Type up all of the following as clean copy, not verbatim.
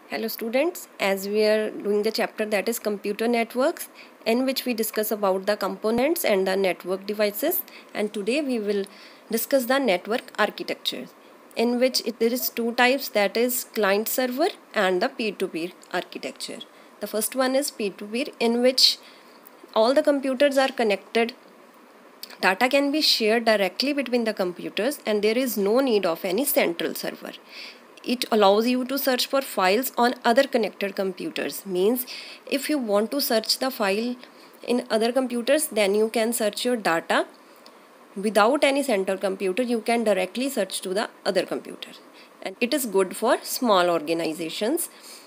Hello students, as we are doing the chapter that is computer networks, in which we discuss about the components and the network devices, and today we will discuss the network architecture, in which there is two types, that is client server and the peer-to-peer architecture. The first one is peer-to-peer, in which all the computers are connected. Data can be shared directly between the computers and there is no need of any central server. It allows you to search for files on other connected computers. Means if you want to search the file in other computers, then you can search your data without any central computer. You can directly search to the other computer, and it is good for small organizations.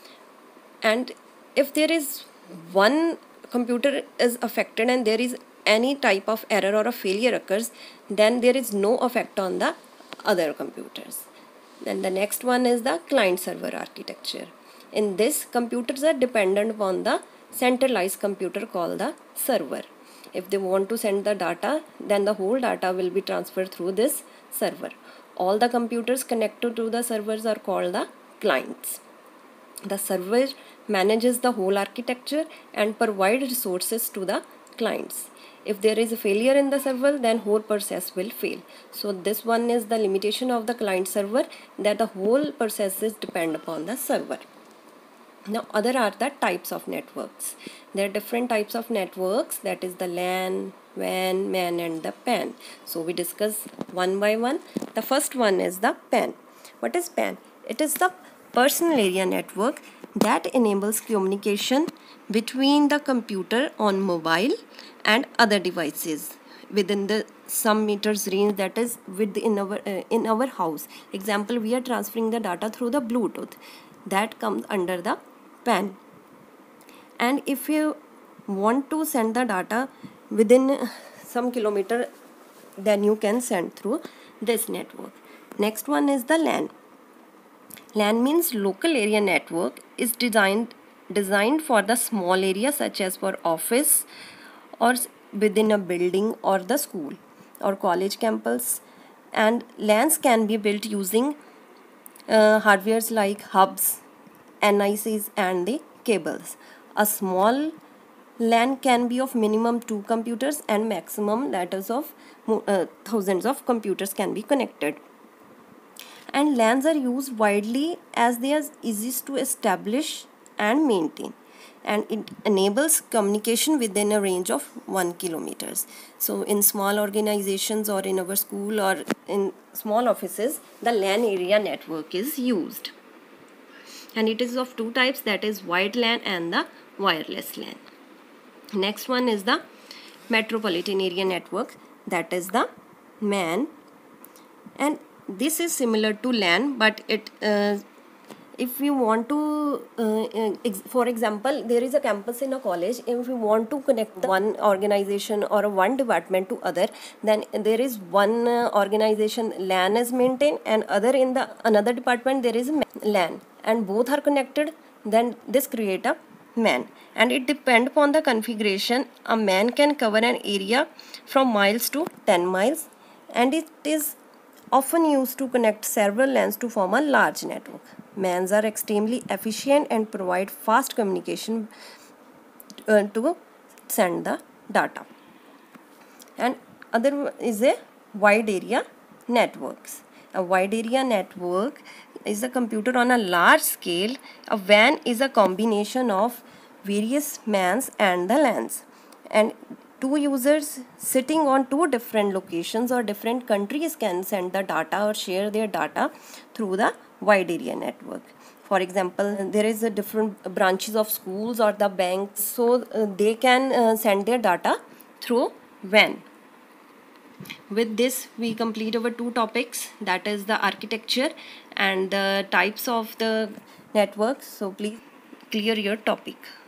And if there is one computer is affected and there is any type of error or a failure occurs, then there is no effect on the other computers. Then the next one is the client server architecture. In this, computers are dependent upon the centralized computer called the server. If they want to send the data, then the whole data will be transferred through this server. All the computers connected to the servers are called the clients. The server manages the whole architecture and provides resources to the clients. If there is a failure in the server, then whole process will fail. So this one is the limitation of the client server, that the whole processes depend upon the server. Now other are the types of networks. There are different types of networks, that is the LAN, WAN, MAN and the PAN. So we discuss one by one. The first one is the PAN. What is PAN? It is the personal area network that enables communication between the computer on mobile and other devices within the some meters range, that is within our house. Example, we are transferring the data through the Bluetooth, that comes under the PAN. And if you want to send the data within some kilometer, then you can send through this network. Next one is the LAN. LAN means local area network, is designed for the small area, such as for office or within a building or the school or college campus. And LANs can be built using hardwares like hubs, NICs and the cables. A small LAN can be of minimum 2 computers and maximum, that is of thousands of computers can be connected. And LANs are used widely as they are easiest to establish and maintain, and it enables communication within a range of 1 kilometers. So in small organizations or in our school or in small offices, the LAN area network is used, and it is of two types, that is wired LAN and the wireless LAN. Next one is the metropolitan area network, that is the MAN, and this is similar to LAN, but it if you want to for example, there is a campus in a college. If you want to connect one organization or one department to other, then there is one organization LAN is maintained, and other in the another department there is LAN, and both are connected, then this create a MAN. And it depends upon the configuration. A MAN can cover an area from miles to 10 miles, and it is often used to connect several LANs to form a large network. MANs are extremely efficient and provide fast communication to send the data. And other is a wide area networks. A wide area network is a computer on a large scale. A WAN is a combination of various MANs and the LANs, and two users sitting on two different locations or different countries can send the data or share their data through the wide area network. For example, there is a different branches of schools or the banks, so they can send their data through WAN. With this, we complete our two topics, that is the architecture and the types of the networks. So please clear your topic.